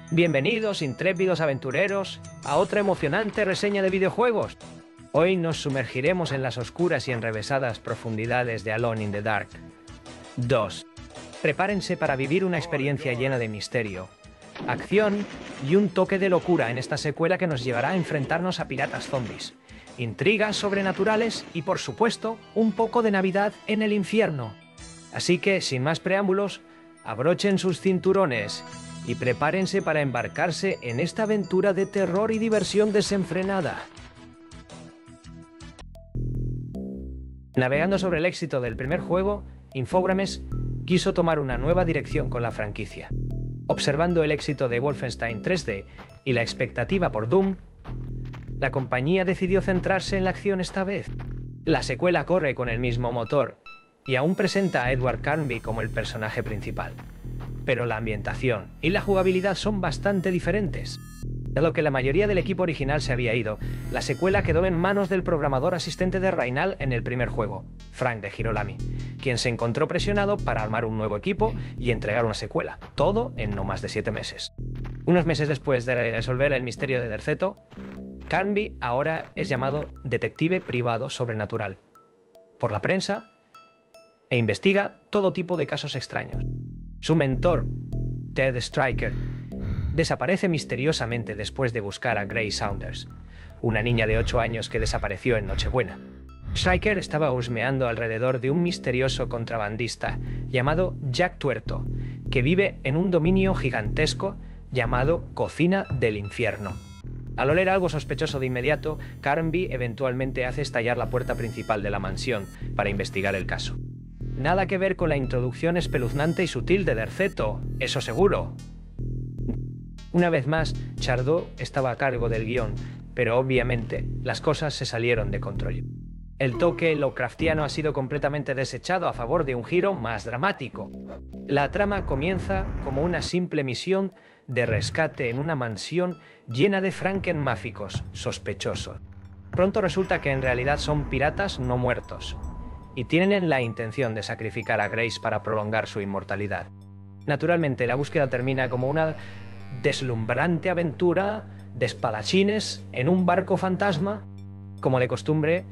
Bienvenidos, intrépidos aventureros, a otra emocionante reseña de videojuegos. Hoy nos sumergiremos en las oscuras y enrevesadas profundidades de Alone in the Dark 2. Prepárense para vivir una experiencia llena de misterio, acción y un toque de locura en esta secuela que nos llevará a enfrentarnos a piratas zombies, intrigas sobrenaturales y, por supuesto, un poco de Navidad en el infierno. Así que, sin más preámbulos, abrochen sus cinturones y prepárense para embarcarse en esta aventura de terror y diversión desenfrenada. Navegando sobre el éxito del primer juego, Infogrames quiso tomar una nueva dirección con la franquicia. Observando el éxito de Wolfenstein 3D y la expectativa por Doom, la compañía decidió centrarse en la acción esta vez. La secuela corre con el mismo motor y aún presenta a Edward Carnby como el personaje principal, pero la ambientación y la jugabilidad son bastante diferentes. Dado que la mayoría del equipo original se había ido, la secuela quedó en manos del programador asistente de Reinhard en el primer juego, Frank de Girolami, quien se encontró presionado para armar un nuevo equipo y entregar una secuela, todo en no más de 7 meses. Unos meses después de resolver el misterio de Derceto, Carnby ahora es llamado detective privado sobrenatural por la prensa e investiga todo tipo de casos extraños. Su mentor, Ted Striker, desaparece misteriosamente después de buscar a Grace Saunders, una niña de 8 años que desapareció en Nochebuena. Striker estaba husmeando alrededor de un misterioso contrabandista llamado Jack Tuerto, que vive en un dominio gigantesco llamado Cocina del Infierno. Al oler algo sospechoso de inmediato, Carnby eventualmente hace estallar la puerta principal de la mansión para investigar el caso. Nada que ver con la introducción espeluznante y sutil de Derceto, eso seguro. Una vez más, Chardot estaba a cargo del guión, pero obviamente las cosas se salieron de control. El toque Lovecraftiano ha sido completamente desechado a favor de un giro más dramático. La trama comienza como una simple misión de rescate en una mansión llena de frankenmáficos sospechosos. Pronto resulta que en realidad son piratas no muertos, y tienen la intención de sacrificar a Grace para prolongar su inmortalidad. Naturalmente, la búsqueda termina como una deslumbrante aventura de espadachines en un barco fantasma. Como de costumbre,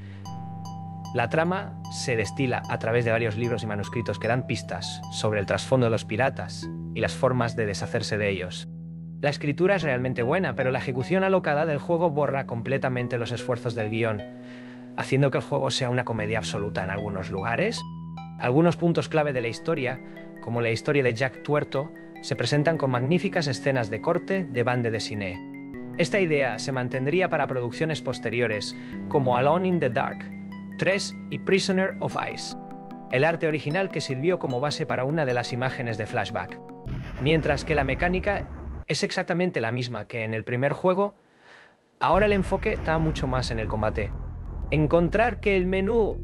la trama se destila a través de varios libros y manuscritos que dan pistas sobre el trasfondo de los piratas y las formas de deshacerse de ellos. La escritura es realmente buena, pero la ejecución alocada del juego borra completamente los esfuerzos del guión, haciendo que el juego sea una comedia absoluta en algunos lugares. Algunos puntos clave de la historia, como la historia de Jack Tuerto, se presentan con magníficas escenas de corte de bande dessinée. Esta idea se mantendría para producciones posteriores, como Alone in the Dark 3 y Prisoner of Ice, el arte original que sirvió como base para una de las imágenes de flashback. Mientras que la mecánica es exactamente la misma que en el primer juego, ahora el enfoque está mucho más en el combate. Encontrar que el menú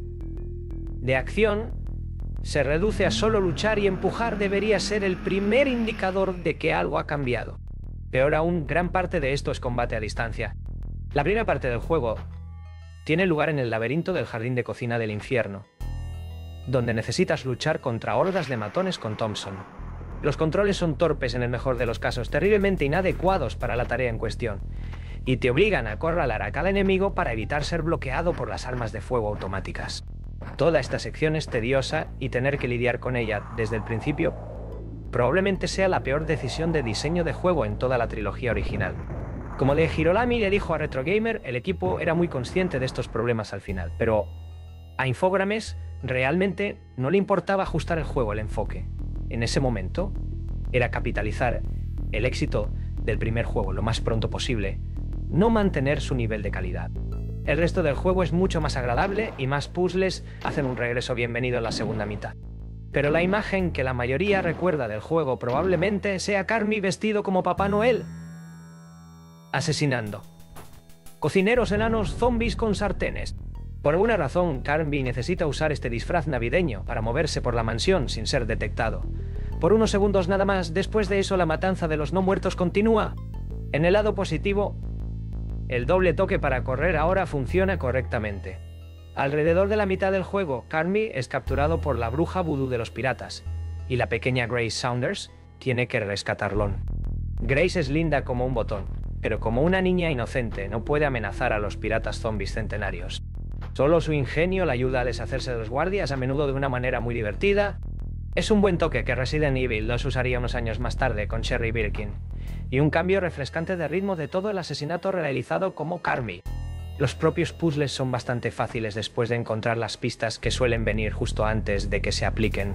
de acción se reduce a solo luchar y empujar debería ser el primer indicador de que algo ha cambiado. Peor aún, gran parte de esto es combate a distancia. La primera parte del juego tiene lugar en el laberinto del jardín de cocina del infierno, donde necesitas luchar contra hordas de matones con Thompson. Los controles son torpes en el mejor de los casos, terriblemente inadecuados para la tarea en cuestión, y te obligan a acorralar a cada enemigo para evitar ser bloqueado por las armas de fuego automáticas. Toda esta sección es tediosa y tener que lidiar con ella desde el principio probablemente sea la peor decisión de diseño de juego en toda la trilogía original. Como de Girolami le dijo a Retro Gamer, el equipo era muy consciente de estos problemas al final, pero a Infogrames realmente no le importaba ajustar el juego, el enfoque. En ese momento era capitalizar el éxito del primer juego lo más pronto posible, no mantener su nivel de calidad. El resto del juego es mucho más agradable y más puzzles hacen un regreso bienvenido en la segunda mitad. Pero la imagen que la mayoría recuerda del juego probablemente sea Carnby vestido como Papá Noel, asesinando cocineros enanos zombies con sartenes. Por alguna razón, Carnby necesita usar este disfraz navideño para moverse por la mansión sin ser detectado. Por unos segundos nada más, después de eso la matanza de los no muertos continúa. En el lado positivo, el doble toque para correr ahora funciona correctamente. Alrededor de la mitad del juego, Carnby es capturado por la bruja vudú de los piratas, y la pequeña Grace Saunders tiene que rescatarlo. Grace es linda como un botón, pero como una niña inocente no puede amenazar a los piratas zombies centenarios. Solo su ingenio la ayuda a deshacerse de los guardias, a menudo de una manera muy divertida. Es un buen toque que Resident Evil 2 usaría unos años más tarde con Sherry Birkin, y un cambio refrescante de ritmo de todo el asesinato realizado como Carmi. Los propios puzzles son bastante fáciles después de encontrar las pistas que suelen venir justo antes de que se apliquen.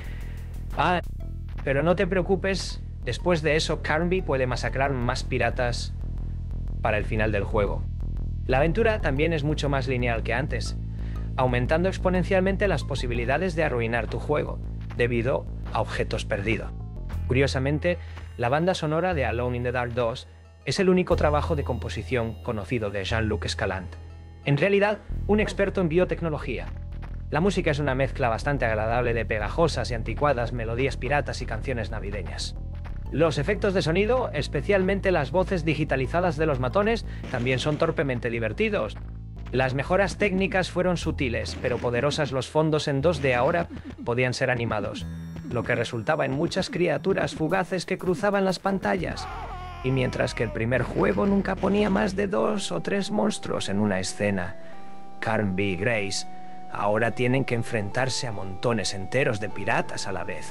Pero no te preocupes, después de eso Carmi puede masacrar más piratas para el final del juego. La aventura también es mucho más lineal que antes, aumentando exponencialmente las posibilidades de arruinar tu juego, debido a objetos perdidos. Curiosamente, la banda sonora de Alone in the Dark 2 es el único trabajo de composición conocido de Jean-Luc Escalant, en realidad un experto en biotecnología. La música es una mezcla bastante agradable de pegajosas y anticuadas melodías piratas y canciones navideñas. Los efectos de sonido, especialmente las voces digitalizadas de los matones, también son torpemente divertidos. Las mejoras técnicas fueron sutiles, pero poderosas. Los fondos en 2D ahora podían ser animados, lo que resultaba en muchas criaturas fugaces que cruzaban las pantallas. Y mientras que el primer juego nunca ponía más de 2 o 3 monstruos en una escena, Carnby y Grace ahora tienen que enfrentarse a montones enteros de piratas a la vez.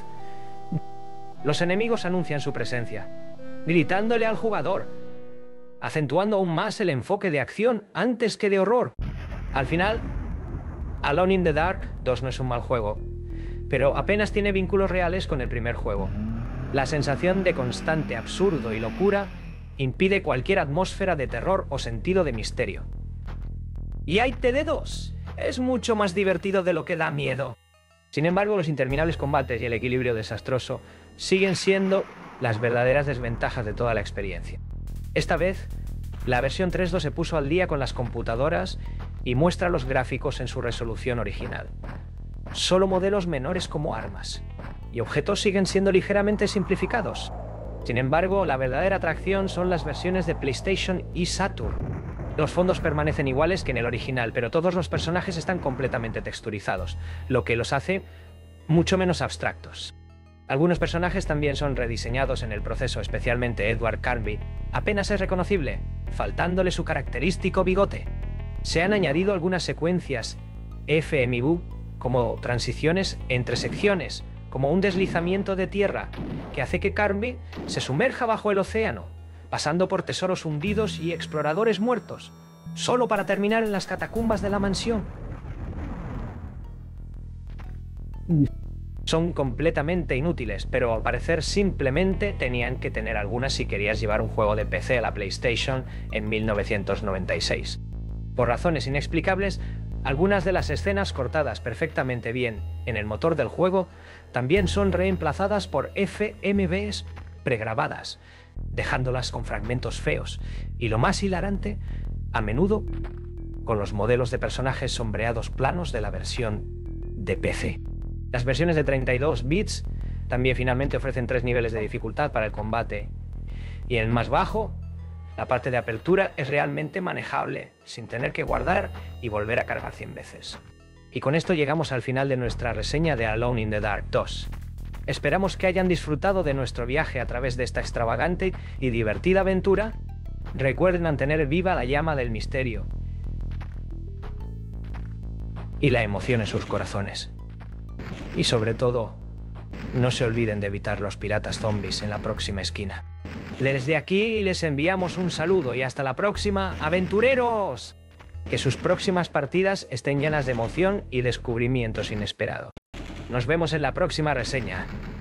Los enemigos anuncian su presencia, gritándole al jugador, acentuando aún más el enfoque de acción antes que de horror. Al final, Alone in the Dark 2 no es un mal juego, pero apenas tiene vínculos reales con el primer juego. La sensación de constante absurdo y locura impide cualquier atmósfera de terror o sentido de misterio. Y hay TD2, es mucho más divertido de lo que da miedo. Sin embargo, los interminables combates y el equilibrio desastroso siguen siendo las verdaderas desventajas de toda la experiencia. Esta vez, la versión 3.2 se puso al día con las computadoras y muestra los gráficos en su resolución original. Solo modelos menores como armas y objetos siguen siendo ligeramente simplificados. Sin embargo, la verdadera atracción son las versiones de PlayStation y Saturn. Los fondos permanecen iguales que en el original, pero todos los personajes están completamente texturizados, lo que los hace mucho menos abstractos. Algunos personajes también son rediseñados en el proceso, especialmente Edward Carnby. Apenas es reconocible, faltándole su característico bigote. Se han añadido algunas secuencias FMV, como transiciones entre secciones, como un deslizamiento de tierra, que hace que Carnby se sumerja bajo el océano, pasando por tesoros hundidos y exploradores muertos, solo para terminar en las catacumbas de la mansión. Son completamente inútiles, pero al parecer simplemente tenían que tener algunas si querías llevar un juego de PC a la PlayStation en 1996. Por razones inexplicables, algunas de las escenas cortadas perfectamente bien en el motor del juego también son reemplazadas por FMVs pregrabadas, dejándolas con fragmentos feos, y lo más hilarante, a menudo con los modelos de personajes sombreados planos de la versión de PC. Las versiones de 32 bits también finalmente ofrecen 3 niveles de dificultad para el combate, y en el más bajo, la parte de apertura es realmente manejable, sin tener que guardar y volver a cargar 100 veces. Y con esto llegamos al final de nuestra reseña de Alone in the Dark 2. Esperamos que hayan disfrutado de nuestro viaje a través de esta extravagante y divertida aventura. Recuerden mantener viva la llama del misterio y la emoción en sus corazones. Y sobre todo, no se olviden de evitar los piratas zombies en la próxima esquina. Desde aquí les enviamos un saludo y hasta la próxima, aventureros. Que sus próximas partidas estén llenas de emoción y descubrimientos inesperados. Nos vemos en la próxima reseña.